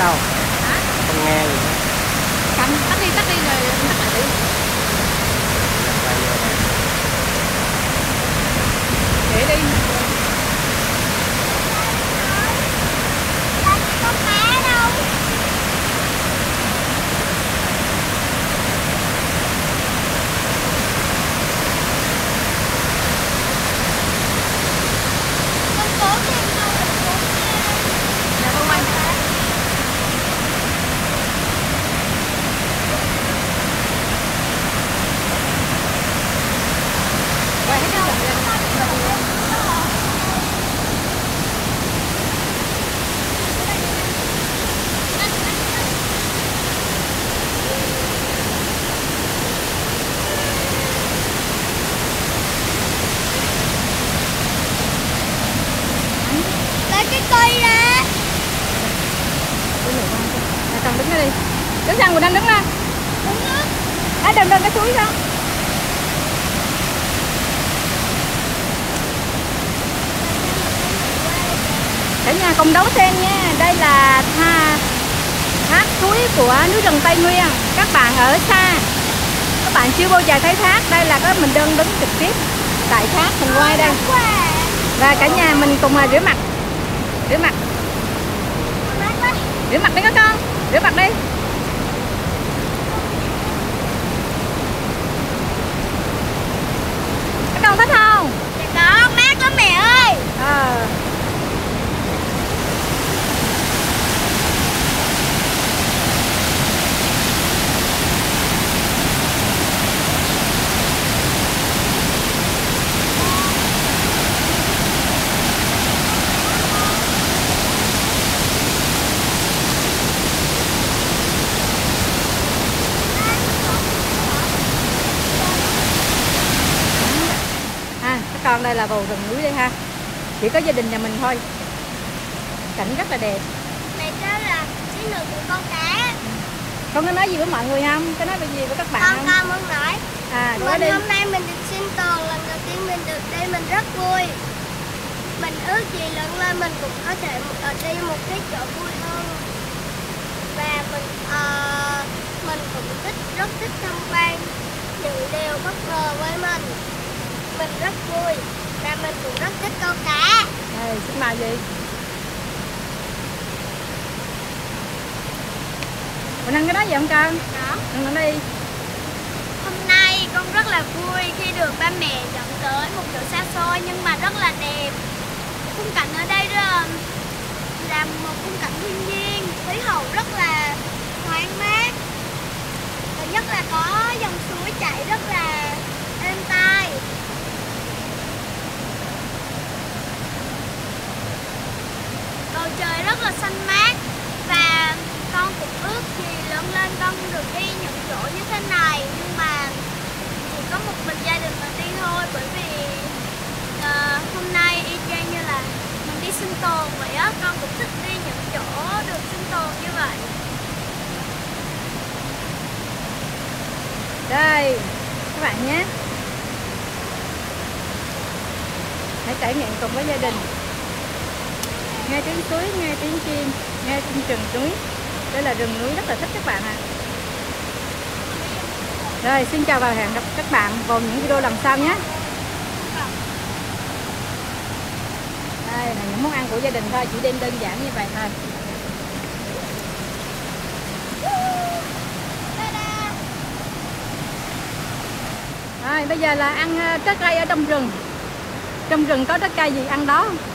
Đâu? Hả? Không nghe gì hết. Cạnh tắt đi rồi tắt lại đi. Quay vô nè. Để đi. Con cá đâu? Con cố tìm đâu rồi cố tìm. Dạ con quay. Quay hết cái dòng lên. Lấy cái cây ra. Con đứng đây đi. Đứng sang Quỳnh Anh đứng lên. Đúng đó. Đừng cái suối đó. Cả nhà cùng đón xem nha. Đây là thác suối của núi rừng Tây Nguyên. Các bạn ở xa, các bạn chưa bao giờ thấy thác. Đây là cái mình đứng trực tiếp tại thác, mình quay đây. Và cả nhà mình cùng rửa mặt. Rửa mặt đi các con. Rửa mặt đi. Các con thích không? Dạ có, mát lắm mẹ ơi. Các con đây là vào rừng núi đây ha. Chỉ có gia đình nhà mình thôi. Cảnh rất là đẹp. Mẹ kêu là chiến lược của con cá. Con có nói gì với mọi người không? Có nói gì với các bạn không? Con muốn nói. Hôm nay mình được sinh tồn, lần đầu tiên mình được đây, mình rất vui. Mình ước gì lớn lên mình cũng có thể ở đây một cái chỗ vui hơn. Và mình cũng rất thích tham quan những điều bất ngờ với mình. Mình rất vui và mình cũng rất thích câu cá. Xin mời gì? Mình ăn cái đó gì không con? Đó. Ăn đi. Hôm nay con rất là vui khi được ba mẹ dẫn tới một chỗ xa xôi nhưng mà rất là đẹp. Khung cảnh ở đây là một khung cảnh thiên nhiên, khí hậu rất là thoáng mát. Và nhất là có dòng suối chảy rất là êm tai. Bầu trời rất là xanh mát và con cũng ước gì lớn lên con được đi những chỗ như thế này, nhưng mà chỉ có một mình gia đình mình đi thôi, bởi vì hôm nay y chang như là mình đi sinh tồn vậy á. Con cũng thích đi những chỗ được sinh tồn như vậy. Đây các bạn nhé, hãy trải nghiệm cùng với gia đình, nghe tiếng suối, nghe tiếng chim, nghe tiếng rừng núi. Đây là rừng núi rất là thích các bạn ạ. Rồi xin chào và hẹn gặp các bạn vào những video lần sau nhé. Đây là những món ăn của gia đình thôi, chỉ đem đơn giản như vậy thôi. Rồi bây giờ là ăn trái cây ở trong rừng. Trong rừng có trái cây gì ăn đó.